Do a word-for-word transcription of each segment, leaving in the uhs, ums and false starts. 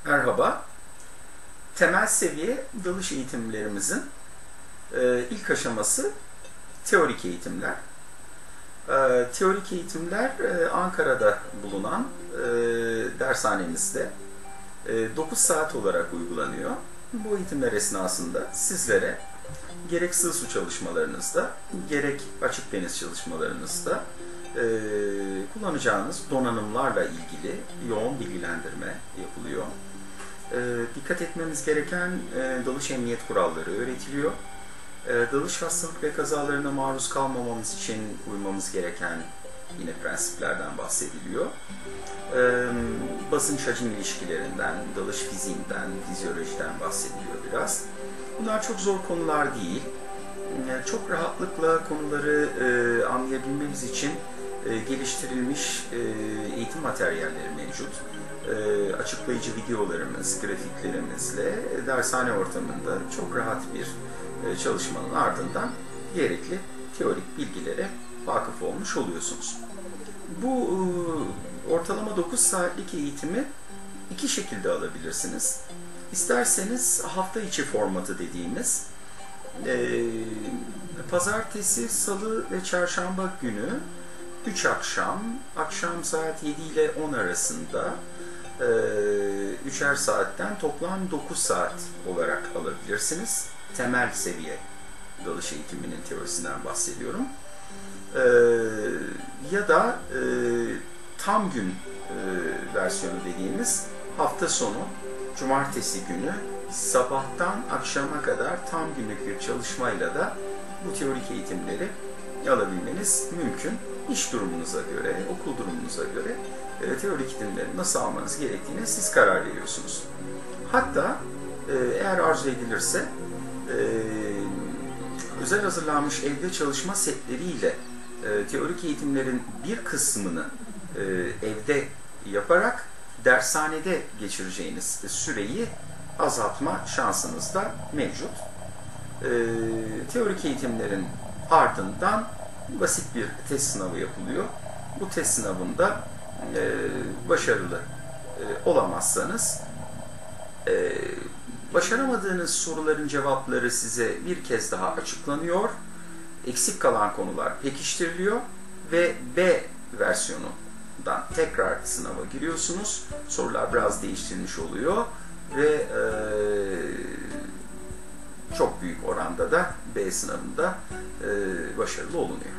Merhaba. Temel seviye dalış eğitimlerimizin e, ilk aşaması teorik eğitimler. E, teorik eğitimler e, Ankara'da bulunan e, dershanemizde e, dokuz saat olarak uygulanıyor. Bu eğitimler esnasında sizlere gerek sığ su çalışmalarınızda, gerek açık deniz çalışmalarınızda e, kullanacağınız donanımlarla ilgili yoğun bilgilendirme yapılıyor. E, dikkat etmemiz gereken e, dalış emniyet kuralları öğretiliyor. E, dalış hastalık ve kazalarına maruz kalmamamız için uymamız gereken yine prensiplerden bahsediliyor. E, basınç hacim ilişkilerinden, dalış fiziğinden, fizyolojiden bahsediliyor biraz. Bunlar çok zor konular değil. Yani çok rahatlıkla konuları e, anlayabilmemiz için e, geliştirilmiş e, eğitim materyalleri mevcut. E, açıklayıcı videolarımız, grafiklerimizle dershane ortamında çok rahat bir e, çalışmanın ardından gerekli teorik bilgilere vakıf olmuş oluyorsunuz. Bu e, ortalama dokuz saatlik eğitimi iki şekilde alabilirsiniz. İsterseniz hafta içi formatı dediğimiz e, pazartesi, salı ve çarşamba günü üç akşam, akşam saat yedi ile on arasında e, üçer saatten toplam dokuz saat olarak alabilirsiniz. Temel seviye dalış eğitiminin teorisinden bahsediyorum. E, ya da e, tam gün e, versiyonu dediğimiz hafta sonu cumartesi günü sabahtan akşama kadar tam günlük bir çalışmayla da bu teorik eğitimleri alabilmeniz mümkün. İş durumunuza göre, okul durumunuza göre e, teorik eğitimleri nasıl almanız gerektiğine siz karar veriyorsunuz. Hatta e, eğer arzu edilirse e, özel hazırlanmış evde çalışma setleriyle e, teorik eğitimlerin bir kısmını e, evde yaparak dershanede geçireceğiniz süreyi azaltma şansınız da mevcut. E, teorik eğitimlerin ardından basit bir test sınavı yapılıyor. Bu test sınavında e, başarılı e, olamazsanız e, başaramadığınız soruların cevapları size bir kez daha açıklanıyor. Eksik kalan konular pekiştiriliyor ve B versiyonundan tekrar sınava giriyorsunuz. Sorular biraz değiştirilmiş oluyor ve e, çok büyük oranda da B sınavında e, başarılı olunuyor.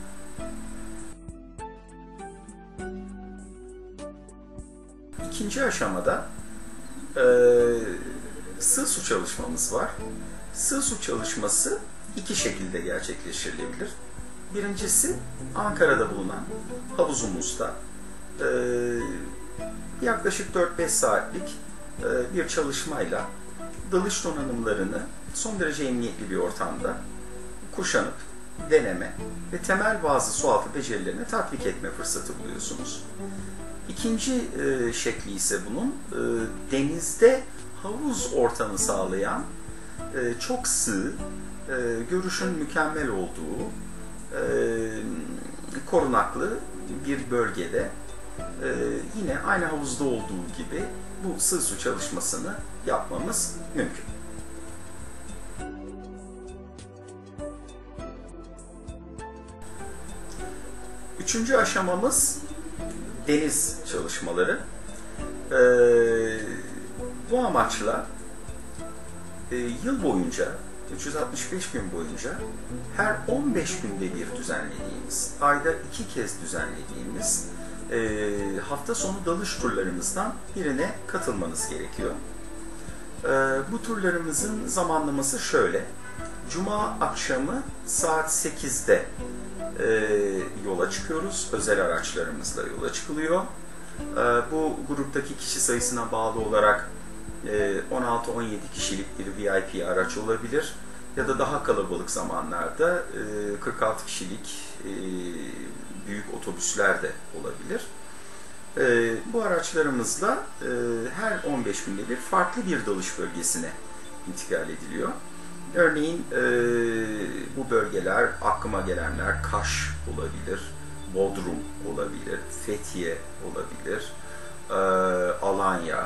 İkinci aşamada e, sığ su çalışmamız var. Sığ su çalışması iki şekilde gerçekleştirilebilir. Birincisi Ankara'da bulunan havuzumuzda e, yaklaşık dört beş saatlik e, bir çalışmayla dalış donanımlarını son derece emniyetli bir ortamda kuşanıp deneme ve temel bazı sualtı becerilerini tatbik etme fırsatı buluyorsunuz. İkinci e, şekli ise bunun e, denizde havuz ortamı sağlayan e, çok sığ, e, görüşün mükemmel olduğu e, korunaklı bir bölgede e, yine aynı havuzda olduğu gibi bu sığ su çalışmasını yapmamız mümkün. Üçüncü aşamamız deniz çalışmaları. Ee, bu amaçla e, yıl boyunca, üç yüz altmış beş gün boyunca her on beş günde bir düzenlediğimiz, ayda iki kez düzenlediğimiz e, hafta sonu dalış turlarımızdan birine katılmanız gerekiyor. E, bu turlarımızın zamanlaması şöyle. Cuma akşamı saat sekizde e, yola çıkıyoruz. Özel araçlarımızla yola çıkılıyor. E, bu gruptaki kişi sayısına bağlı olarak e, on altı on yedi kişilik bir V I P araç olabilir. Ya da daha kalabalık zamanlarda e, kırk altı kişilik e, büyük otobüsler de olabilir. E, bu araçlarımızla e, her on beş günde bir farklı bir dalış bölgesine intikal ediliyor. Örneğin e, bu bölgeler, aklıma gelenler Kaş olabilir, Bodrum olabilir, Fethiye olabilir, e, Alanya,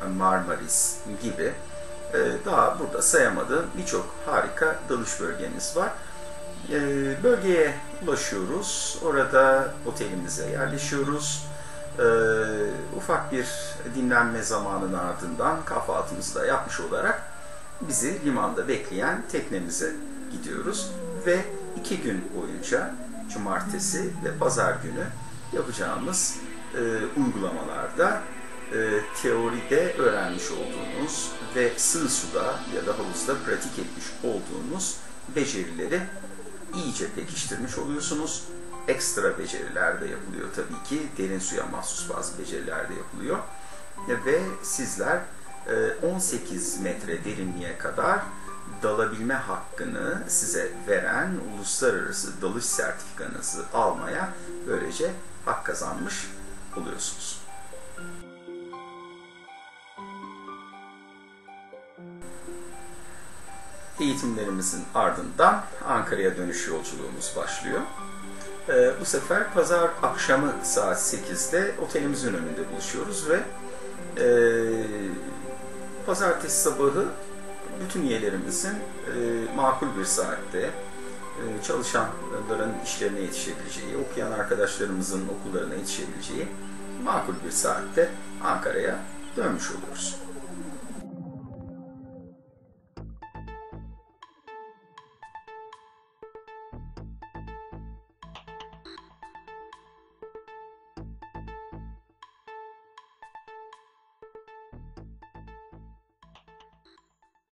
Marmaris gibi daha burada sayamadığım birçok harika dalış bölgemiz var. Bölgeye ulaşıyoruz. Orada otelimize yerleşiyoruz. Ufak bir dinlenme zamanının ardından kahvaltımızı da yapmış olarak bizi limanda bekleyen teknemize gidiyoruz ve iki gün boyunca cumartesi ve pazar günü yapacağımız e, uygulamalarda e, teoride öğrenmiş olduğunuz ve sığ suda ya da havuzda pratik etmiş olduğunuz becerileri iyice pekiştirmiş oluyorsunuz. Ekstra beceriler de yapılıyor tabii ki. Derin suya mahsus bazı beceriler de yapılıyor. Ve sizler on sekiz metre derinliğe kadar dalabilme hakkını size veren uluslararası dalış sertifikanızı almaya böylece hak kazanmış oluyorsunuz. Eğitimlerimizin ardından Ankara'ya dönüş yolculuğumuz başlıyor. Ee, bu sefer pazar akşamı saat sekizde otelimizin önünde buluşuyoruz ve e, pazartesi sabahı bütün üyelerimizin e, makul bir saatte e, çalışanların işlerine yetişebileceği, okuyan arkadaşlarımızın okullarına yetişebileceği makul bir saatte Ankara'ya dönmüş oluyoruz.